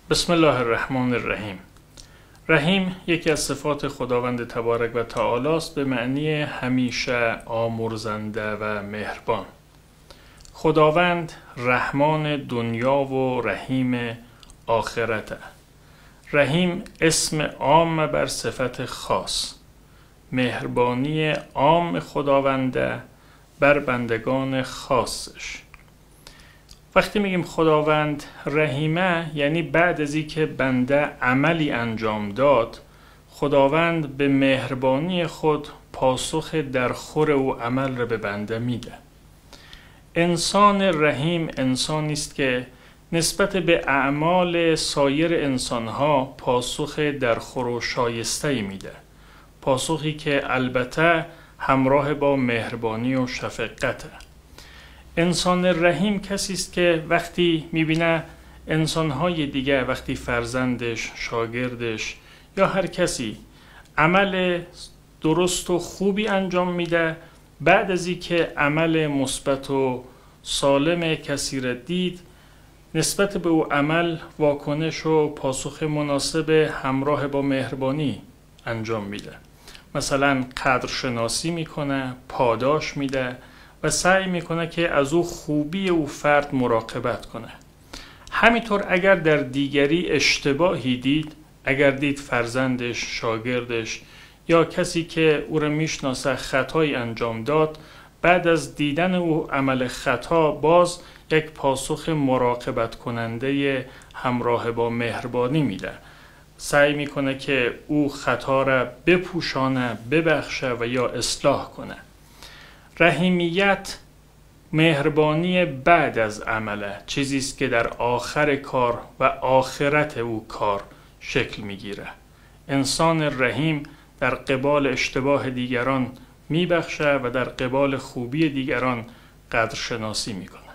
بسم الله الرحمن الرحیم. رحیم یکی از صفات خداوند تبارک و تعالی است به معنی همیشه آمرزنده و مهربان. خداوند رحمان دنیا و رحیم آخرته. رحیم اسم عام بر صفت خاص. مهربانی عام خداونده بر بندگان خاصش. وقتی میگیم خداوند رحیمه، یعنی بعد از اینکه بنده عملی انجام داد، خداوند به مهربانی خود پاسخ درخور او عمل را به بنده میده. انسان رحیم انسانی است که نسبت به اعمال سایر انسانها پاسخ درخور و شایسته میده، پاسخی که البته همراه با مهربانی و شفقته. انسان رحیم کسی است که وقتی میبینه انسانهای دیگه، وقتی فرزندش، شاگردش یا هر کسی عمل درست و خوبی انجام میده، بعد از اینکه عمل مثبت و سالم کسی را دید، نسبت به او عمل واکنش و پاسخ مناسب همراه با مهربانی انجام میده. مثلا قدرشناسی میکنه، پاداش میده و سعی میکنه که از او خوبی او فرد مراقبت کنه. همینطور اگر در دیگری اشتباهی دید، اگر دید فرزندش، شاگردش یا کسی که او را میشناسه خطایی انجام داد، بعد از دیدن او عمل خطا باز یک پاسخ مراقبت کننده همراه با مهربانی میده. سعی میکنه که او خطا را بپوشانه، ببخشه و یا اصلاح کنه. رحیمیت مهربانی بعد از عمله، چیزی است که در آخر کار و آخرت او کار شکل میگیره. انسان رحیم در قبال اشتباه دیگران میبخشه و در قبال خوبی دیگران قدرشناسی میکنه.